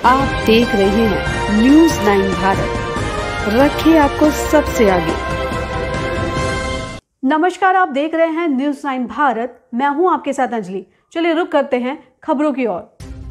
आप देख रहे हैं न्यूज़ 9 भारत, रखे आपको सबसे आगे। नमस्कार, आप देख रहे हैं न्यूज़ 9 भारत। मैं हूं आपके साथ अंजलि। चलिए रुक करते हैं खबरों की ओर।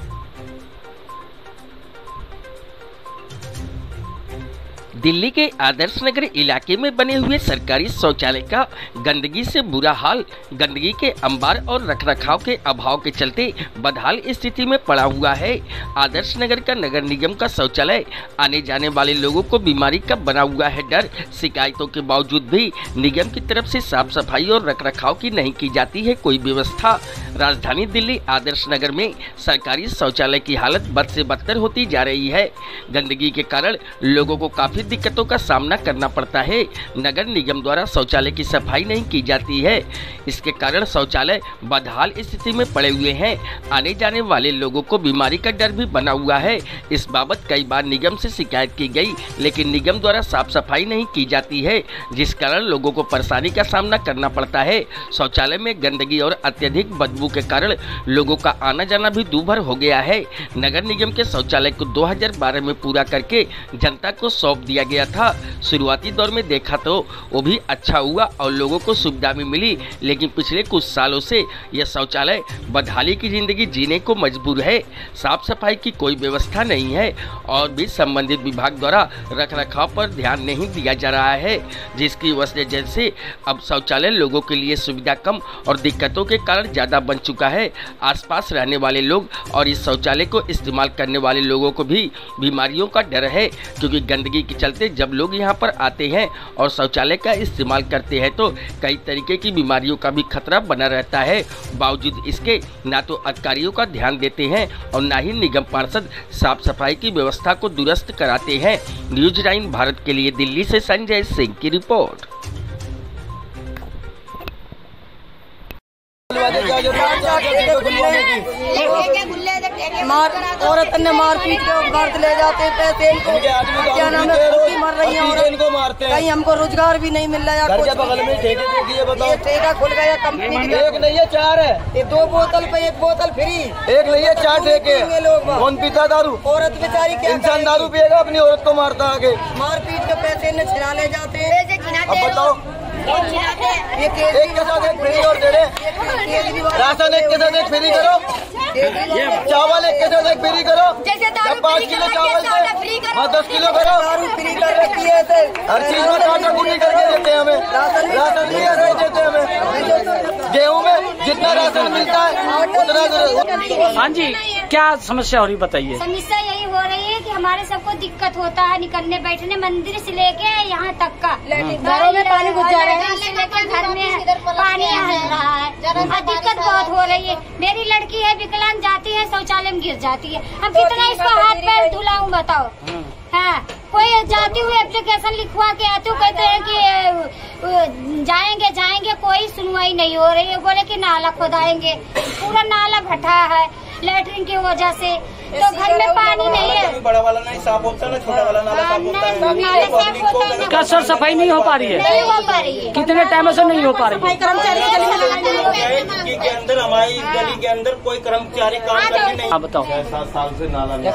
दिल्ली के आदर्श नगर इलाके में बने हुए सरकारी शौचालय का गंदगी से बुरा हाल, गंदगी के अंबार और रखरखाव के अभाव के चलते बदहाल स्थिति में पड़ा हुआ है। आदर्श नगर का नगर निगम का शौचालय आने जाने वाले लोगों को बीमारी का बना हुआ है डर। शिकायतों के बावजूद भी निगम की तरफ से साफ सफाई और रखरखाव की नहीं की जाती है कोई व्यवस्था। राजधानी दिल्ली आदर्श नगर में सरकारी शौचालय की हालत बद से बदतर होती जा रही है। गंदगी के कारण लोगों को काफी दिक्कतों का सामना करना पड़ता है। नगर निगम द्वारा शौचालय की सफाई नहीं की जाती है। इसके कारण शौचालय बदहाल स्थिति में पड़े हुए हैं। आने जाने वाले लोगों को बीमारी का डर भी बना हुआ है। इस बाबत कई बार निगम से शिकायत की गई, लेकिन निगम द्वारा साफ सफाई नहीं की जाती है, जिस कारण लोगों को परेशानी का सामना करना पड़ता है। शौचालय में गंदगी और अत्यधिक बदबू के कारण लोगों का आना जाना भी दूभर हो गया है। नगर निगम के शौचालय को 2012 में पूरा करके जनता को सौंप दिया गया था। शुरुआती दौर में देखा तो वो भी अच्छा हुआ और लोगों को सुविधा भी मिली, लेकिन पिछले कुछ सालों से यह शौचालय बदहाली की जिंदगी जीने को मजबूर है। साफ सफाई की कोई व्यवस्था नहीं है और भी संबंधित विभाग द्वारा रखरखाव पर ध्यान नहीं दिया जा रहा है, जिसकी वजह से अब शौचालय लोगों के लिए सुविधा कम और दिक्कतों के कारण ज्यादा बन चुका है। आसपास रहने वाले लोग और इस शौचालय को इस्तेमाल करने वाले लोगों को भी बीमारियों का डर है, क्योंकि गंदगी के चलते जब लोग यहां पर आते हैं और शौचालय का इस्तेमाल करते हैं तो कई तरीके की बीमारियों का भी खतरा बना रहता है। बावजूद इसके ना तो अधिकारियों का ध्यान देते हैं और ना ही निगम पार्षद साफ सफाई की व्यवस्था को दुरुस्त कराते हैं। न्यूज़ 9 भारत के लिए दिल्ली से संजय सिंह की रिपोर्ट। औरत ने मारपीट के घर ले जाते पैसे, क्या नाम है, मर रही है, इनको मारते हैं। कहीं हमको रोजगार भी नहीं मिल रहा है। घर के बगल में ठेके दे दिए, बताओ। ठेका खुल गया कंपनी, एक नहीं है 4 है, ये 2 बोतल पे 1 बोतल फ्री, एक नहीं है 4 ठेके। कौन पीता दारू? औरत बेचारी, क्या इंसान दारू पिएगा अपनी औरत को मारता आगे। मारपीट के पैसे न छिना ले जाते हैं। अब बताओ, एक के साथ एक फ्री और दे रहे, राशन एक के साथ एक फ्री करो, चावल एक के साथ एक फ्री करो, जब 5 किलो चावल से 10 किलो करो, फ्री कर रखी है। हर चीज में काटा कुटी करके देते हैं हमें, राशन भी ऐसे देते हैं हमें। गेहूँ में जितना राशन मिलता है उतना। हाँ जी, क्या समस्या हो रही बताइए। समस्या यही हो रही है कि हमारे सबको दिक्कत होता है निकलने बैठने, मंदिर से लेके यहाँ तक का घरों में पानी घुस जा रहा है, घर में पानी आ रहा है, दिक्कत बहुत हो रही है। मेरी लड़की है विकलांग, जाती है शौचालय में गिर जाती है, हम कितना इसको हाथ पैर धुलाऊं बताओ। हाँ, कोई जाती हुई एप्लीकेशन लिखवा के आती हूँ, कहते हैं कि जाएंगे, कोई सुनवाई नहीं हो रही है। बोले कि नाला खोदाएंगे, पूरा नाला भटा है लेटरिन की वजह से, तो घर में पानी नहीं है। बड़ा वाला नहीं साफ होता ना, छोटा वाला नाला साफ होता है। क्या सर सफाई नहीं हो पा रही है? नहीं हो पा रही है। कितने टाइम से नहीं हो पा रही है? कर्मचारी के अंदर, हमारी गली के अंदर कोई कर्मचारी काम करने नहीं। आप बताओ। 6-7 साल से नाला नहीं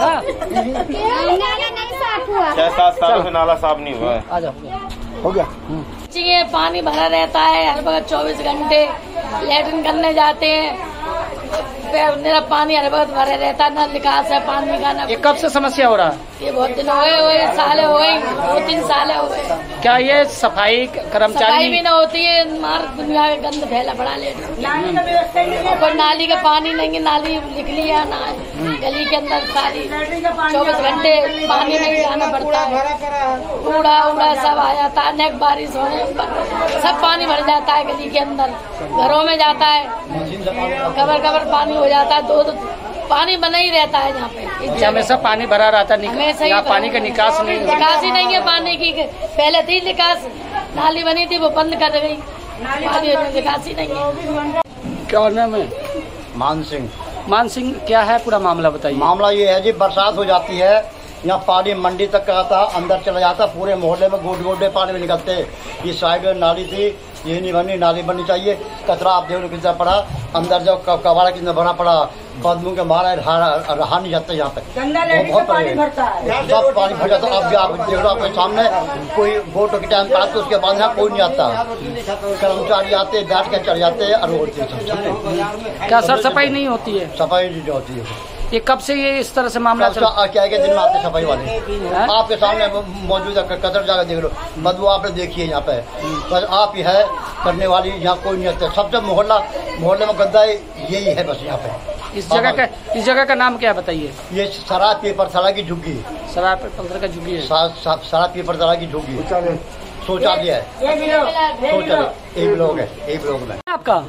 साफ हुआ, 6-7 साल से नाला साफ नहीं हुआ है। आ जाओ, हो गया। पानी भरा रहता है हर वक्त 24 घंटे, लेटरिन करने जाते हैं, मेरा पानी हर वक्त भरा रहता है, न निकास है पानी का। ये कब से समस्या हो रहा है? ये बहुत दिन हो गए, साल हो गए, 2-3 साल हो गए। क्या ये सफाई कर्मचारी भी न होती है, मार दुनिया का गंद फैला पड़ा ले। कोई नाली का पानी नहीं है, नाली निकली है ना गली के अंदर, सारी 24 घंटे पानी नहीं जाना पड़ता है। कूड़ा सब आ जाता है, अनेक बारिश होने पर सब पानी भर जाता है गली के अंदर, घरों में जाता है, कबर पानी हो जाता है। 2 पानी बना ही रहता है यहाँ पे, हमेशा पानी भरा रहता है, हमेशा पानी का निकास नहीं, निकास ही नहीं है पानी की। पहले थी निकास, नाली बनी थी वो बंद कर गई, निकास ही नहीं है। क्या नाम है? मान सिंह, क्या है पूरा मामला बताइए। मामला ये है जी, बरसात हो जाती है, यहाँ पानी मंडी तक आता, अंदर चला जाता, पूरे मोहल्ले में गोडे पानी में निकलते। ये साइड नाली थी, ये नहीं बननी, नाली बननी चाहिए। कचरा आप देख लो कितना पड़ा, अंदर जो कबाड़ा कितना बना पड़ा, बदबू के मारा रहा नहीं जाता यहाँ पे, बहुत पानी भरता है, सब पानी भर जाता। अब आप देख लो आपके सामने, कोई वोटों के टाइम पर उसके बाद यहाँ कोई नहीं आता, कर्मचारी आते बैठ के चले जाते हैं। और क्या सर सफाई नहीं होती है? सफाई नहीं होती है। ये कब से ये इस तरह से मामला क्या क्या दिन में आते सफाई वाले, आपके सामने मौजूद है, कचरा जगह देख लो, बदबू आपने देखी है यहाँ पे, बस आप ही है करने वाली, यहाँ कोई नहीं आता। सबसे मोहल्ले में गंदा यही है बस यहाँ पे। इस जगह का नाम क्या बताइए? ये शराब पेपर सड़ा की झुग्गी, शराब पेपर का झुग्गी है, शराब पेपर सड़ा की झुग्गी, शौचालय है, शौचालय एक ब्लॉक है, एक ब्लॉक में। आपका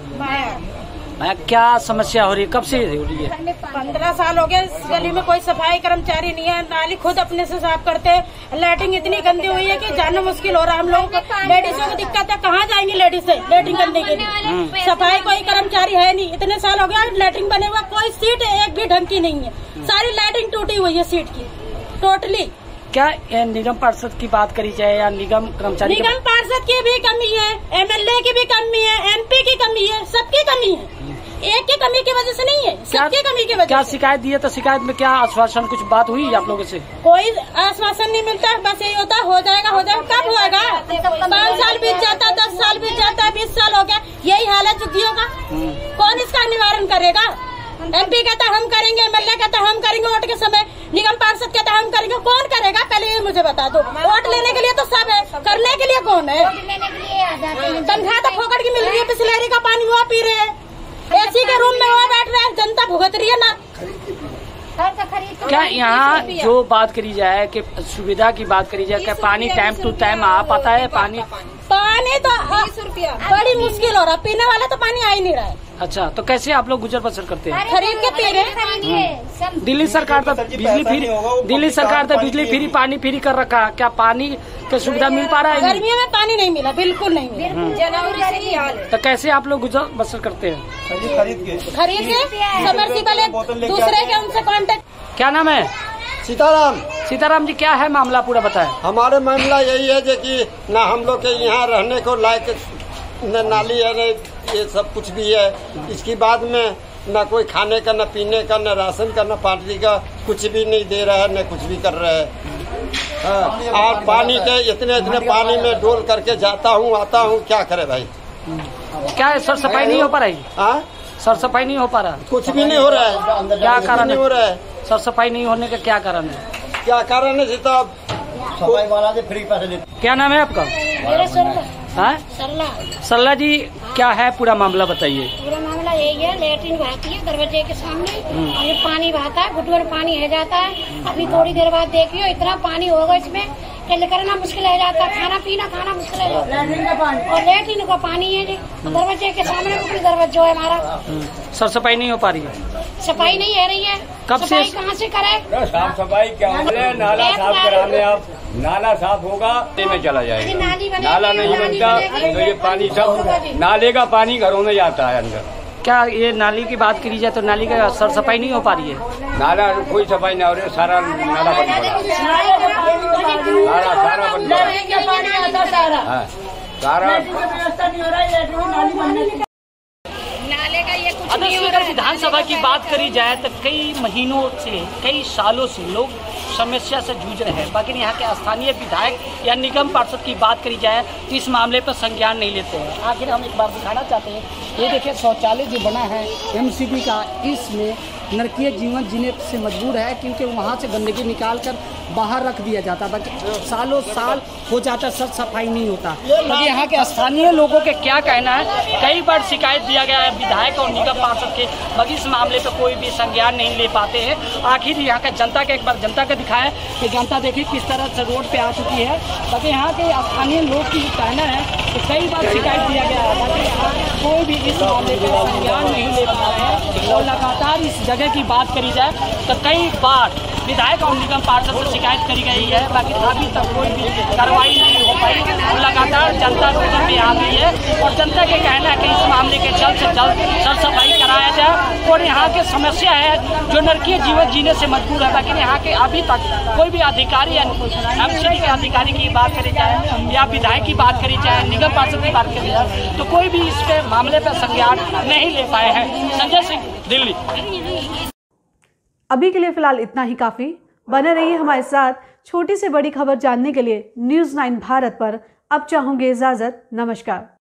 क्या समस्या हो रही है, कब से हो रही है? 15 साल हो गए, इस गली में कोई सफाई कर्मचारी नहीं है, नाली खुद अपने से साफ करते हैं। लैट्रिन इतनी गंदी हुई है कि जाना मुश्किल हो रहा है हम लोगों को। लेडीजों को दिक्कत है, कहाँ जाएंगी लेडीज से लैट्रिन करने के लिए? सफाई कोई कर्मचारी है नहीं, इतने साल हो गया लैट्रिन बने हुआ, कोई सीट एक भी ढंग की नहीं है, सारी लैट्रिन टूटी हुई है सीट की टोटली। क्या निगम पार्षद की बात करी जाए या निगम कर्मचारी? निगम पार्षद की भी कमी है, MLA की भी कमी है, MP की कमी है, सबकी कमी है, एक की कमी की वजह से नहीं है, सबकी कमी की वजह। क्या शिकायत दी है? तो शिकायत में क्या आश्वासन, कुछ बात हुई आप लोगों से? कोई आश्वासन नहीं मिलता, बस यही होता हो जाएगा हो जाएगा। कब होएगा? 5 साल बीत जाता है, 10 साल बीत जाता है, 20 साल हो गया, यही हाल है झुग्गियों का। कौन इसका निवारण करेगा? MP कहता हम करेंगे, MLA कहता हम करेंगे वोट के समय, निगम पार्षद कहता हम करेंगे, कौन करेगा? पहले ये मुझे बता दो। वोट लेने के लिए तो सब है, करने के लिए कौन है? तनख्वाह तो फोकट की मिल रही है, बिस्लेरी का पानी वो पी रहे हैं, AC के रूम में वो बैठ रहे हैं, जनता भुगत रही है ना। क्या यहाँ जो बात करी जाए कि सुविधा की बात करी जाए, क्या पानी टाइम टू टाइम आ पाता है? पानी तो 20 रुपया बड़ी मुश्किल हो रहा, पीने वाला तो पानी आ ही नहीं रहा है। अच्छा, तो कैसे आप लोग गुजर बसर करते हैं? खरीद के पी रहे हैं। दिल्ली सरकार तो बिजली फ्री, पानी फ्री कर रखा, क्या पानी की सुविधा मिल पा रहा है? गर्मियों में पानी नहीं मिला, बिल्कुल नहीं मिला, जनवरी से ही हाल है। तो कैसे आप लोग गुजर बसर करते हैं? खरीद के समर्सिबल दूसरे के उनसे कांटेक्ट। क्या नाम है? सीताराम जी, क्या है मामला पूरा बताएं। हमारे मामला यही है कि न हम लोग के यहाँ रहने को लायक न नाली है, न ये सब कुछ भी है। इसके बाद में न कोई खाने का, न पीने का, न राशन का, न पानी का, कुछ भी नहीं दे रहा है, न कुछ भी कर रहा है। और पानी के इतने पानी में डोल करके जाता हूँ आता हूँ, क्या करे भाई? क्या है सर, सफाई नहीं हो पा रही? सर सफाई नहीं हो पा रहा, कुछ भी नहीं हो रहा है। क्या कारण नहीं हो रहा है? सर सफाई नहीं होने का क्या कारण है? क्या कारण है? सफाई वाला से फ्री पैसे देते। क्या नाम है आपका? सरला जी, क्या है पूरा मामला बताइए। पूरा मामला यही है, लेट्रिन बहती है दरवाजे के सामने और पानी बहता है, घुटवर पानी है जाता है। अभी थोड़ी देर बाद देखियो इतना पानी होगा इसमें कि करना मुश्किल है जाता है, खाना मुश्किल है जाता है। और लेट्रिन का पानी है जी दरवाजे के सामने, दरवाजा है हमारा। सर सफाई नहीं हो पा रही है? सफाई नहीं है रही है। कब से? कहाँ से करे? साफ सफाई क्या नाला साफ कराने, आप नाला साफ होगा में चला जाएगा, नाला नहीं बनता तो ये पानी सब नाले का पानी घरों में जाता है अंदर। क्या ये नाली की बात करी जाए तो नाली का सर सफाई नहीं हो पा रही है? नाला कोई सफाई नहीं हो रही है, सारा नाला बंद पड़ा, सारा बंद पड़ा, सारा अगर विधानसभा की बात करी जाए तो कई महीनों से, कई सालों से लोग समस्या से जूझ रहे हैं, बाकी यहाँ के स्थानीय विधायक या निगम पार्षद की बात करी जाए तो इस मामले पर संज्ञान नहीं लेते हैं। आखिर हम एक बार दिखाना चाहते हैं, ये देखिए शौचालय जो बना है MCB का, इसमें नरकीय जीवन जीने से मजबूर है क्योंकि वहाँ से गंदगी निकाल कर बाहर रख दिया जाता, बाकी सालों साल हो जाता, सर सफाई नहीं होता। बाकी यहाँ के स्थानीय लोगों के क्या कहना है, कई बार शिकायत दिया गया है विधायक और निगम पार्षद के, बाकी इस मामले पर कोई भी संज्ञान नहीं ले पाते हैं। आखिर यहाँ का जनता का एक बार जनता का दिखाया कि जनता देखिए किस तरह से रोड पे आ चुकी है। बाकी यहाँ के स्थानीय लोग की कहना है कि कई बार शिकायत दिया गया है, बाकी यहाँ कोई भी इस मामले पर संज्ञान नहीं ले पा रहे हैं। और लगातार इस जगह की बात करी जाए तो कई बार विधायक और निगम पार्षद से शिकायत करी गई है, बाकी अभी तक कोई भी कार्रवाई नहीं हो सफाई लगातार जनता रोड पे आ रही है और जनता के कहना है कि इस मामले के जल्द से जल्द साफ सफाई कराया जाए। और यहाँ की समस्या है जो नरकीय जीवन जीने से मजबूर है, लेकिन यहाँ के अभी तक कोई भी अधिकारी एमसीडी के अधिकारी की बात करी जाए या विधायक की बात करी जाए, निगम पार्षद की बात करी जाए, तो कोई भी इस पे मामले पर संज्ञान नहीं ले पाए हैं। संजय सिंह, दिल्ली। अभी के लिए फिलहाल इतना ही काफी। बने रहिए हमारे साथ। छोटी से बड़ी खबर जानने के लिए न्यूज़ 9 भारत पर अब चाहूंगी इजाजत। नमस्कार।